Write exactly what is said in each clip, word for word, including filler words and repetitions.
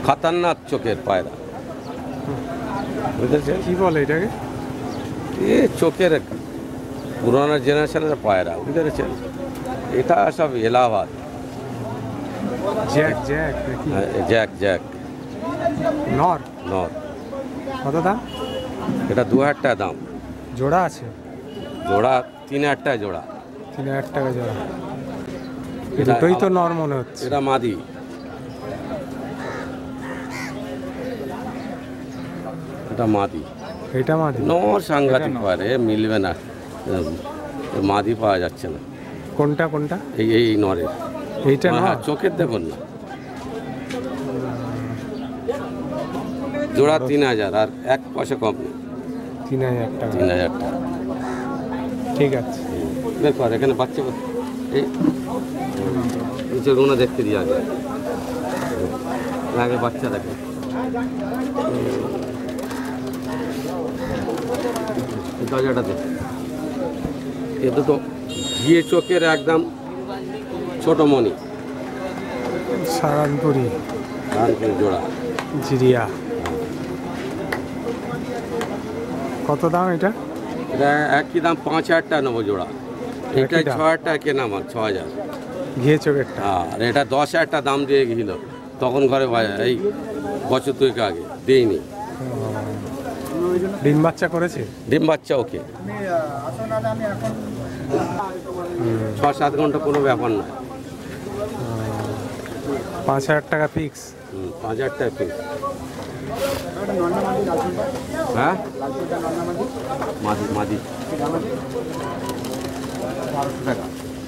খতরনাক চোখের পায়রা, বুঝেছেন? কি বলে এটাকে? এ চোখের পুরোনো জেনারেশনের পায়রা, বুঝেছেন? এটা সব এলাহাবাদ। জ্যাক জ্যাক নাকি? হ্যাঁ, জ্যাক জ্যাক নর নর। কত দাম? এটা দু হাজার টাকা দাম। জোড়া আছে? জোড়া তিন হাজার টাকা জোড়া। তিন হাজার টাকা জোড়া। এটা দুটোই তো নর মনে হচ্ছে। এটা মাদি। এটা মাদি। এটা মাদি? নর সাংঘাতিক পায়রা, এ মিলবে না, এ মাদি পাওয়া যাচ্ছে না। কোনটা কোনটা? এই এই নরের। এইটা নর? হ্যাঁ, চোখের দেখুন না। জোড়া তিন হাজার, আর এক পয়সা কম নেই। তিন হাজার টাকা? তিন হাজার টাকা। ঠিক আছে। দেখো এখানে বাচ্চা এই নিচেগুলো দেখতে দিয়ে আগে আগে বাচ্চা দেখে। দরজাটা দেখ, এ দুটো ঘিয়ে চোখের একদম ছোট মণি। সারানপুরি সারানপুরি জোড়া জিরিয়া। কত দাম এটা? এটা একই দাম, পাঁচ হাজার টাকা নেবো জোড়া। এটা ছ হাজার টাকা কেনা আমার, ছ হাজার। ঘিয়ে চোখেরটা? আর এটা দশ হাজার টাকা দাম দিয়ে গেছিল তখন ঘরে বাজার, এই বছর দুয়েক আগে দিইনি। ডিম বাচ্চা করেছে? ডিম বাচ্চা ওকে, ছ সাত ঘন্টা কোনো ব্যাপার না। পাঁচ হাজার টাকা ফিক্স? হুম, পাঁচ হাজার টাকা পিস। হ্যাঁ, মাদি মাদি বারোশো টাকা।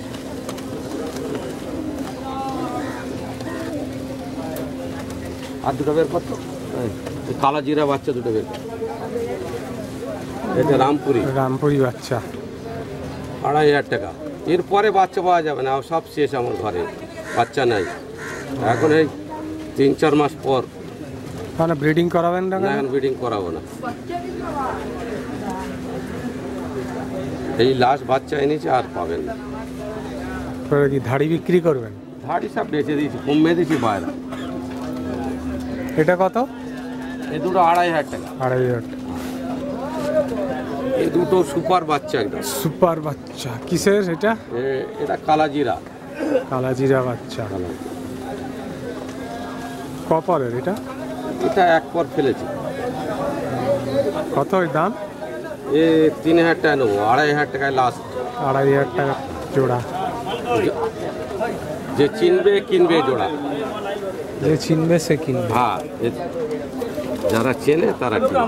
আর দুটো বের করতো, কালা জিরা বাচ্চা দুটো বের কর। এটা রামপুরি। রামপুরি বাচ্চা আড়াই হাজার টাকা। এরপরে বাচ্চা পাওয়া যাবে না, সব শেষ আমার ঘরে, বাচ্চা নাই এখন। এই তিন চার মাস পর। মানে ব্রিডিং করাবেন না? এখন ব্রিডিং করাবো না, এই লাস্ট বাচ্চা এনেছে, আর পাবেন না। কি ধাড়ি বিক্রি করবেন? ধাড়ি সব বেঁচে দিয়েছি, কমে দিয়েছি পায়রা। এটা কত? এই দুটো আড়াই হাজার টাকা। আড়াই হাজার টাকা। এই দুটো সুপার বাচ্চা, একদম সুপার বাচ্চা। কিসের এটা? এটা কালাজিরা। কালাজিরা বাচ্চা। কপরের এটা? এটা এক পর ফেলেছি। কত ওই দাম? এ তিন হাজার টাকা নেবো, আড়াই হাজার টাকায় লাস্ট। আড়াই হাজার টাকা জোড়া। যে চিনবে কিনবে জোড়া, যে চিনবে সে কিনবে। হ্যাঁ, যারা চেনে তারা কিনবে।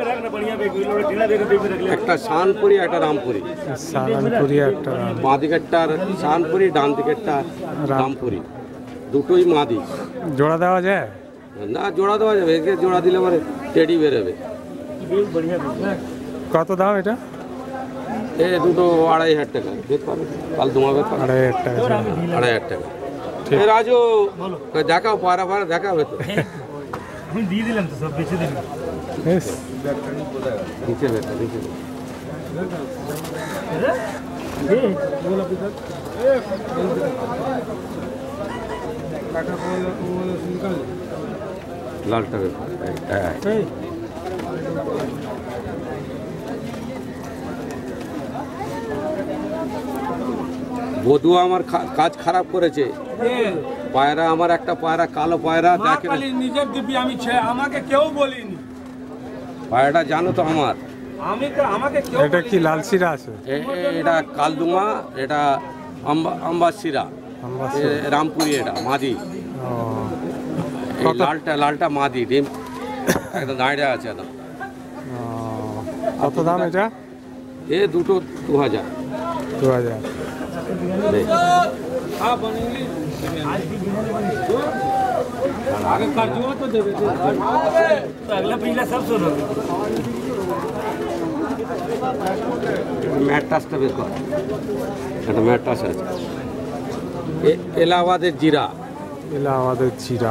একটা শানপুরি, একটা রামপুরি। সারানপুরি একটা। বাঁ দিকেরটার শানপুরি, ডান দিকেরটা রামপুরি, দুটোই মাদি। জোড়া দেওয়া যায় না? জোড়া দেওয়া যাবে, একে জোড়া দিলে পরে টেডি বেরোবে। কত দাম এটা? এ দুটো আড়াই হাজার টাকা। বের পাবে কাল তোমার বের পাবে। আড়াই হাজার টাকা। আড়াই হাজার টাকা। এ রাজু দেখাও, পায়রা ফায়রা দেখাবে তো। আমি দিয়ে দিলাম তো, সব বেঁচে দিলাম। নিচে বের, নিচে বের। লালটা বের। হ্যাঁ, বধু আমার কাজ খারাপ করেছে। পায়রা আমার একটা পায়রা, কালো পায়রা দেখে, নিজের দিবি আমি, আমাকে কেউ বলিনি। পায়রাটা জানো তো আমার। আমি তো আমাকে কেউ। এটা কি লালশিরা আছে? এটা কালদুমা, এটা আম্বাসিরা, রামপুরি, এটা মাদি। লালটা লালটা মাদি, ডিম একদম দাঁড়িয়ে আছে না। কত দাম এটা? এ দুটো দু হাজার। দু হাজার। आगे कर दूंगा तो दे दे, तो अगला पिछला सब सुनो। ম্যাট্রাসটা বের কর, একটা ম্যাট্রাস আছে। এলাহাবাদের জিরা। এলাহাবাদের জিরা।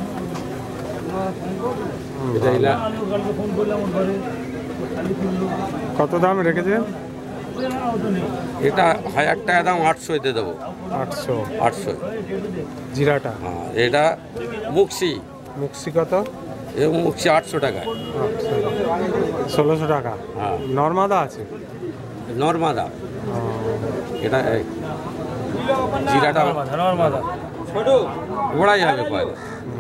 এটা এলা কত দাম রেখেছে? এটা হাজার টাকা দাম, আটশো দিয়ে দেবো। আটশো? আটশো জিরাটা? হ্যাঁ, এটা মুক্সি। মুক্সি কত? এ মুখছি আটশো টাকায়। ষোলোশো টাকা। হ্যাঁ নর্মাদা আছে? নর্মাদা। ও, এটা এই জিরাটা নর্মাদা ওড়াই হবে পয়লা।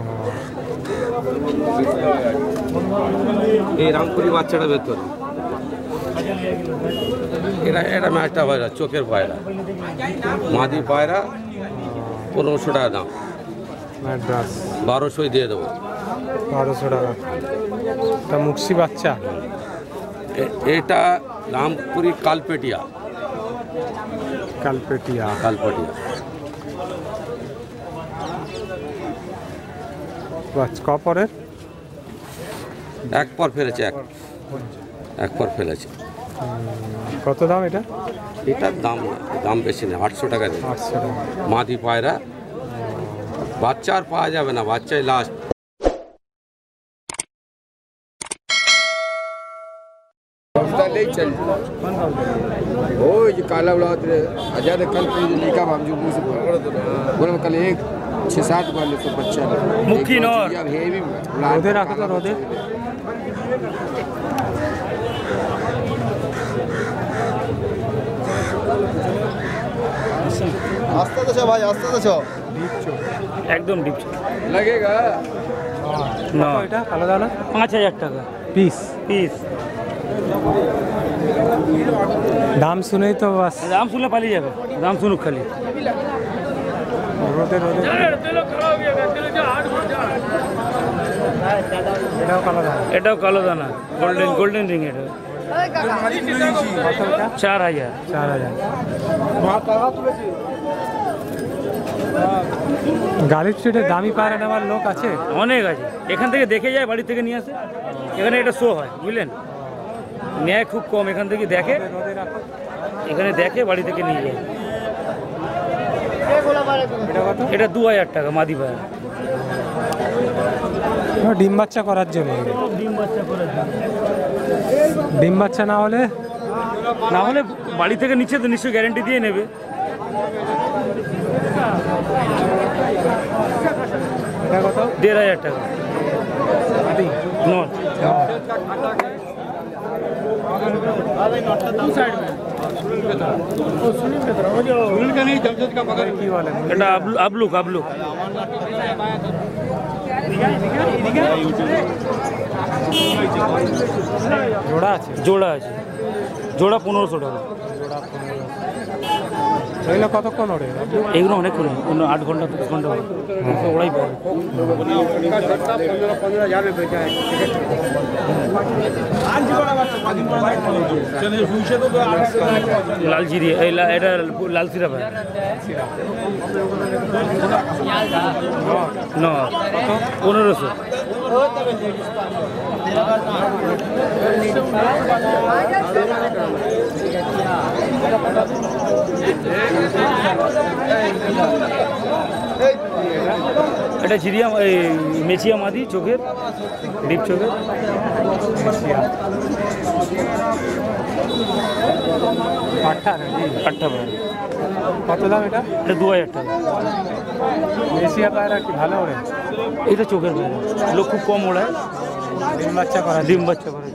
এই রামপুরি বাচ্চাটা ভেতর এটা এটা ম্যাচটা পায়রা, চোখের পায়রা, মাদি পায়রা, পনেরোশো টাকা দাম। ম্যাড্রাস বারোশোই দিয়ে দেবো। বারোশো টাকা। তা মুক্সি বাচ্চা? এ- এটা রামপুরি কালপেটিয়া। কালপেটিয়া। কালপেটিয়া বাচ্চা কপরের? এক পর ফেলেছে, এক এক পর ফেলেছে। কত দাম এটা? এটার দাম দাম বেশি না, আটশো টাকা দেবে। আটশো টাকা। মাদি পায়রা, বাচ্চা আর পাওয়া যাবে না, বাচ্চাই লাস্ট। ओ ये काला उड़ा आजाद कल लेका हम जो मुंह से बोला कल एक छः सात वाले तो बच्चा मुखी नौर। अब है भी রোদে রাখো তো, রোদে। आस्ते तो छो भाई आस्ते तो छो একদম ডিপ लगेगा না কত এটা কালো দানা? পাঁচ হাজার টাকা পিস? পিস। দাম শুনেই তো বাস। দাম শুনলে পালিয়ে যাবে, দাম শুনুক খালি। রোদে রোদে। এটাও কালো দানা? এটাও কালো দানা, গোল্ডেন গোল্ডেন রিং। এটা কত এটা? চার হাজার। চার হাজার। গালিব স্ট্রিটে দামি পায়রা নেওয়ার লোক আছে? অনেক আছে, এখান থেকে দেখে যায়, বাড়ি থেকে নিয়ে আসে। এখানে এটা শো হয়, বুঝলেন, নেয় খুব কম, এখান থেকে দেখে, রোদে রাখো। এখানে দেখে বাড়ি থেকে নিয়ে যায়। এটা কত? এটা দু হাজার টাকা মাদি পায়রা। ও, ডিম বাচ্চা করার জন্য। ডিম বাচ্চা করে ডিম বাচ্চা না হলে? না হলে বাড়ি থেকে নিচ্ছে তো নিশ্চয়ই গ্যারেন্টি দিয়ে নেবে। এটা কত? দেড় হাজার টাকা। মাদি? নট কি বলে? এটা আবলু আবলুক আবলুক জোড়া আছে? জোড়া আছে, জোড়া পনেরোশো টাকা। এগুলো কতক্ষণ ওড়ে? এগুলো অনেক করে, অন্য আট ঘন্টা দশ ঘন্টা হয়, ওরাই পাবে। লাল জিরি, এই লা- এটা লাল সিরা ভাই ন পনেরোশো। এটা ঝিরিয়া এই মেচিয়া মাদি, চোখের ডিপ চোখের। আটটা নাকি? আটটা পায়রা। কত দাম এটা? এটা দু হাজার টাকা। এশিয়া পায়রা কি ভালো ওড়ে? এটা চোখের পায়রা, লোক খুব কম ওড়ায়, ডিম বাচ্চা করা? ডিম বাচ্চা করে।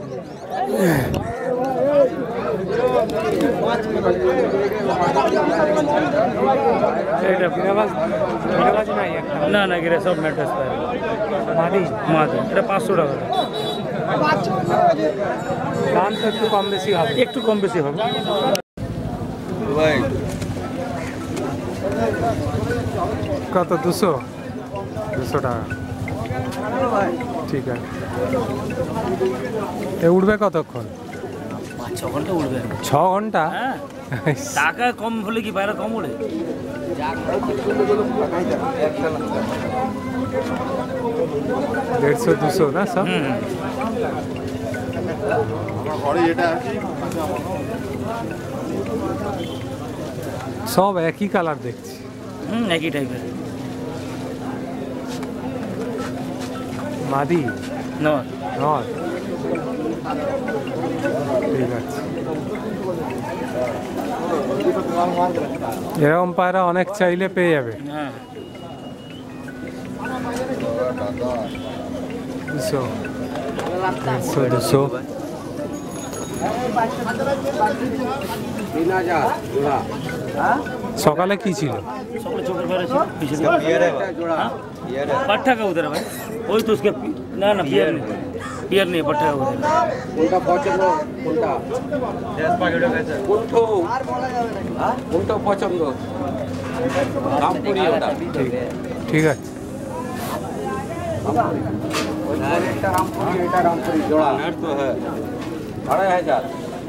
এটা গিরাবাজ গিরাবাজ নাই একটা? না না গিরে সব ম্যাট্রেস পায়। মাদি? মাদি এটা পাঁচশো টাকা। দাম তো একটু কম বেশি হবে। একটু কম বেশি হবে। কত? দুশো? দুশো টাকা। ঠিক আছে। এ উঠবে কতক্ষণ? পাঁচ ছ ঘন্টা উঠবে। ছ ঘন্টা? হ্যাঁ, টাকা কম হলে কি পায়রা কম ওড়ে? দেড়শো দুশো না সব? হুম সব একই কালার দেখছি। হুম একই টাইপের। মাদি? নয় নয়? ঠিক আছে। এরকম পায়রা অনেক চাইলে পেয়ে যাবে। হ্যাঁ দুশো দুশো দুশো তিন হাজার জোড়া সকালে কি ছিল? সকলে চোখের বাইরে ছিল पीछे জোড়া पट्टा का उधर है भाई वही तो उसके पी- ना ना पियर नहीं पियर नहीं है, पट्टा का उधर কোনটা পছন্দ কোনটা কোনটো কোনটা পছন্দ রামপুরি ওটা ঠিক ঠিক আছে। এটা রামপুরি এটা রামপুরি জোড়া তো হ্যাঁ আড়াই হাজার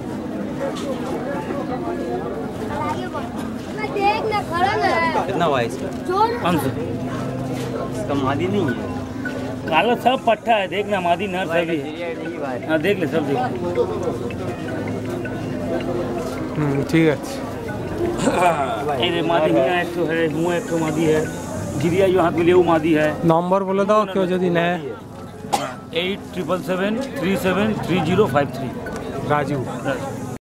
देखना खड़ा ना है कितना हुआ इसका? जोर पाँच सौ इसका मादी नहीं है। काला सब पट्टा है, देखना मादी नर सभी है। हाँ देख ले सब देख ले। হুম ঠিক আছে। ये देख, मादी हिया एक तो है, मुँह एक तो मादी है, जिरिया जो हाथ में लिए वो मादी है। নম্বর বলে দাও, কেউ যদি নেয়। Eight triple seven three seven three zero five three Raju.